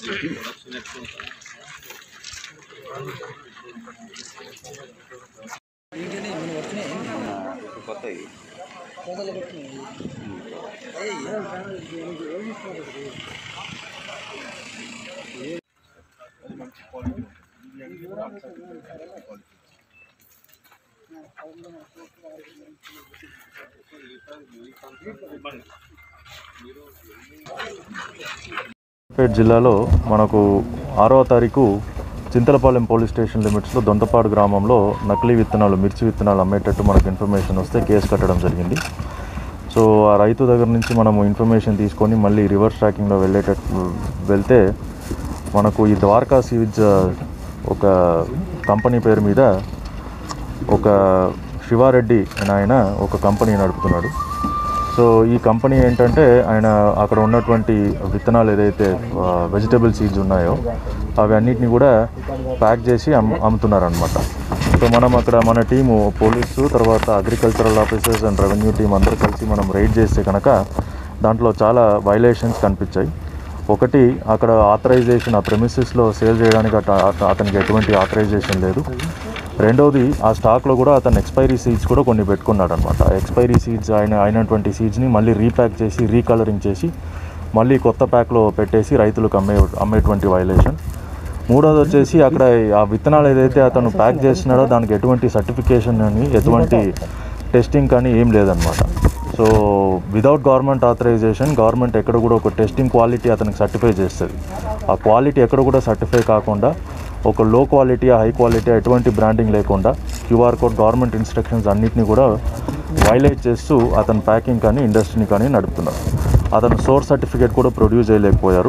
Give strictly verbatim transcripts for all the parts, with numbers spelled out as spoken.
పేట్ జిల్లాలో మనకు ఆరవ తారీఖు చింతలపాలెం పోలీస్ స్టేషన్ లిమిట్స్లో దొంతపాడు గ్రామంలో నకిలీ విత్తనాలు మిర్చి విత్తనాలు అమ్మేటట్టు మనకు ఇన్ఫర్మేషన్ వస్తే కేసు కట్టడం జరిగింది. సో ఆ రైతు దగ్గర నుంచి మనము ఇన్ఫర్మేషన్ తీసుకొని మళ్ళీ రివర్స్ ట్రాకింగ్లో వెళ్ళేటట్టు వెళ్తే మనకు ఈ ద్వారకా సీడ్స్ ఒక కంపెనీ పేరు మీద ఒక శివారెడ్డి అని ఆయన ఒక కంపెనీ నడుపుతున్నాడు. సో ఈ కంపెనీ ఏంటంటే ఆయన అక్కడ ఉన్నటువంటి విత్తనాలు ఏదైతే వెజిటబుల్ సీడ్స్ ఉన్నాయో అవి అన్నిటిని కూడా ప్యాక్ చేసి అమ్ అమ్ముతున్నారనమాట. సో మనం అక్కడ మన టీము పోలీసు తర్వాత agricultural officers and revenue team అందరూ కలిసి మనం రైడ్ చేస్తే కనుక దాంట్లో చాలా వైలేషన్స్ కనిపించాయి. ఒకటి, అక్కడ ఆథరైజేషన్ ఆ ప్రెమిసెస్లో సేల్ చేయడానికి అతనికి ఎటువంటి ఆథరైజేషన్ లేదు. రెండవది, ఆ స్టాక్లో కూడా అతను ఎక్స్పైరీ సీడ్స్ కూడా కొన్ని పెట్టుకున్నాడు అనమాట. ఎక్స్పైరీ సీడ్స్ ఆయన అయినటువంటి సీడ్స్ని మళ్ళీ రీప్యాక్ చేసి రీకలరింగ్ చేసి మళ్ళీ కొత్త ప్యాక్లో పెట్టేసి రైతులకు అమ్మే అమ్మేటువంటి వైలేషన్. మూడోది వచ్చేసి అక్కడ ఆ విత్తనాలు ఏదైతే అతను ప్యాక్ చేస్తున్నాడో దానికి ఎటువంటి సర్టిఫికేషన్ కానీ ఎటువంటి టెస్టింగ్ కానీ ఏం లేదనమాట. So without government authorization government ఎక్కడ కూడా ఒక టెస్టింగ్ క్వాలిటీ అతనికి సర్టిఫై చేస్తుంది. ఆ క్వాలిటీ ఎక్కడ కూడా సర్టిఫై కాకుండా ఒక లో క్వాలిటీ హై క్వాలిటీ ఎటువంటి బ్రాండింగ్ లేకుండా క్యూఆర్ కోడ్ గవర్నమెంట్ ఇన్స్ట్రక్షన్స్ అన్నింటినీ కూడా వైలేట్ చేస్తూ అతను ప్యాకింగ్ కానీ ఇండస్ట్రీని కానీ నడుపుతున్నారు. అతను సోర్స్ సర్టిఫికేట్ కూడా ప్రొడ్యూస్ చేయలేకపోయారు.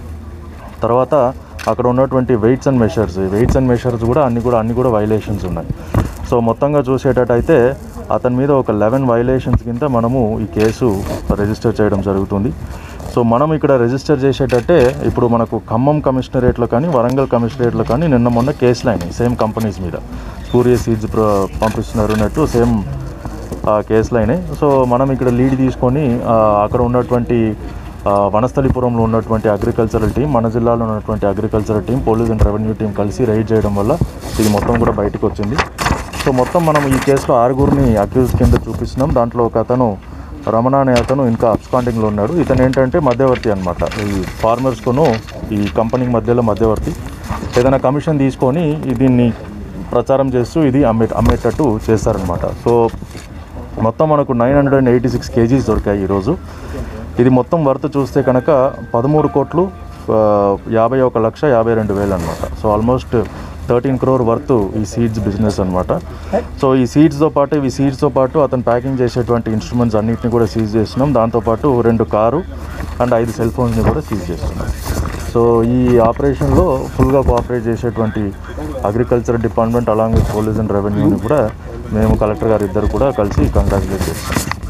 తర్వాత అక్కడ ఉన్నటువంటి weights and measures weights and measures కూడా అన్ని కూడా అన్ని కూడా వైలేషన్స్ ఉన్నాయి. సో మొత్తంగా చూసేటట్టయితే అతని మీద ఒక లెవెన్ వైలేషన్స్ కింద మనము ఈ కేసు రిజిస్టర్ చేయడం జరుగుతుంది. సో మనం ఇక్కడ రిజిస్టర్ చేసేటట్టే ఇప్పుడు మనకు ఖమ్మం కమిషనరేట్లో కానీ వరంగల్ కమిషనరేట్లో కానీ నిన్న మొన్న కేసులు అయినాయి సేమ్ కంపెనీస్ మీద. సూర్య సీడ్స్ పంపిస్తున్నారు అన్నట్టు సేమ్ కేసులు అయినాయి. సో మనం ఇక్కడ లీడ్ తీసుకొని అక్కడ ఉన్నటువంటి వనస్థలిపురంలో ఉన్నటువంటి అగ్రికల్చరల్ టీం, మన జిల్లాలో ఉన్నటువంటి agricultural team, police and revenue team కలిసి రైడ్ చేయడం వల్ల ఇది మొత్తం కూడా బయటకు వచ్చింది. సో మొత్తం మనం ఈ కేసులో ఆరుగురిని అక్యూజ్ కింద చూపిస్తున్నాం. దాంట్లో ఒక అతను రమణ అనే అతను ఇంకా అబ్స్కాండింగ్లో ఉన్నాడు. ఇతను ఏంటంటే మధ్యవర్తి అనమాట. ఈ ఫార్మర్స్కును ఈ కంపెనీకి మధ్యలో మధ్యవర్తి. ఏదైనా కమిషన్ తీసుకొని దీన్ని ప్రచారం చేస్తూ ఇది అమ్మే అమ్మేటట్టు చేస్తారనమాట. సో మొత్తం మనకు nine hundred and eighty six kgs దొరికాయి ఈరోజు. ఇది మొత్తం వర్త్ చూస్తే కనుక పదమూడు కోట్లు యాభై ఒక లక్ష యాభై రెండు వేలు అనమాట. So almost thirteen crore worth ఈ సీడ్స్ బిజినెస్ అనమాట. సో ఈ సీడ్స్తో పాటు ఇవి సీడ్స్తో పాటు అతను ప్యాకింగ్ చేసేటువంటి ఇన్స్ట్రుమెంట్స్ అన్నింటినీ కూడా సీజ్ చేస్తున్నాం. దాంతోపాటు రెండు కారు అండ్ ఐదు సెల్ ఫోన్స్ని కూడా సీజ్ చేస్తున్నాం. సో ఈ ఆపరేషన్లో ఫుల్గా కోఆపరేట్ చేసేటువంటి agriculture department along with police and రెవెన్యూని కూడా మేము కలెక్టర్ గారు ఇద్దరు కూడా కలిసి కంగ్రాచులేట్ చేస్తున్నాం.